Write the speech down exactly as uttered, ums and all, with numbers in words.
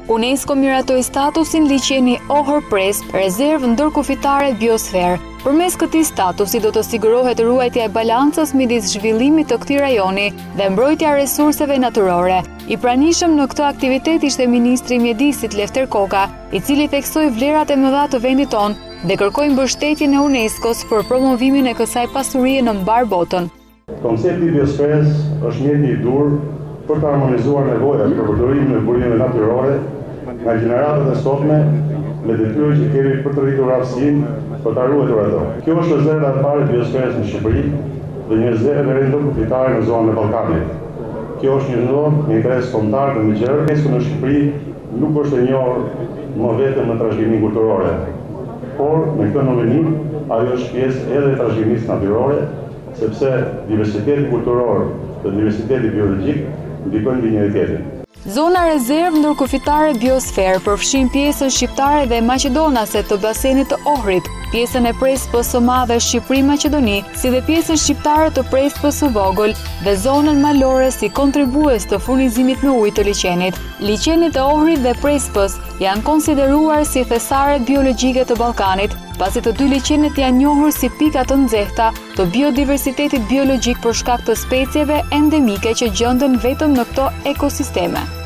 UNESCO miratoi statusin liçeni Ohër Presp, rezervë ndërkufitare biosferë. Përmes këtij statusi do të sigurohet ruajtja e balancës midis zhvillimit të këtij rajoni dhe mbrojtja e resurseve natyrore. I pranishëm në këtë aktivitet ishte Ministri i Mjedisit Lefter Koka, i cili theksoi vlerat e mëdha të vendit tonë dhe kërkoi mbështetjen e UNESCO-s për promovimin e kësaj pasurie në mbar botën. Koncepti i biosferës është mjeti i dur për të harmonizuar nevojat për përdorimin e burimeve natyrore nga gjeneratat e sotme me detyrën që kemi për të rritur aftësinë për ta ruajtur ato. Kjo është rezerva e parë e biosferës në Shqipëri dhe një rezervë e ndërkufitare në zonën e Ballkanit. Kjo është një zonë me interes kombëtar të mëngjerë. UNESCO në Shqipëri nuk është e njohur më vetëm në trashëgiminë kulturore, por me këtë nominim ajo është pjesë edhe e trashëgimisë natyrore, sepse diversiteti kulturor dhe diversiteti biologjik ndikojnë mbi njëri tjetrin. Zona rezervë ndërkufitare biosferë përfshin pjesën shqiptare dhe maqedonase të basenit të Ohrit, pjesën e Prespës së Madhe Shqipëri-Maqedoni, si dhe pjesën shqiptare të Prespës së Vogël dhe zonën malore si kontribues të furnizimit me ujë të liçenit. Liçenit e Ohrit dhe Prespës janë konsideruar si thesaret biologjike të Ballkanit, pasi të dy liçenet janë njohur si pika të nxehta të biodiversitetit biologjik për shkak të specieve endemike që gjenden vetëm në këto ekosisteme.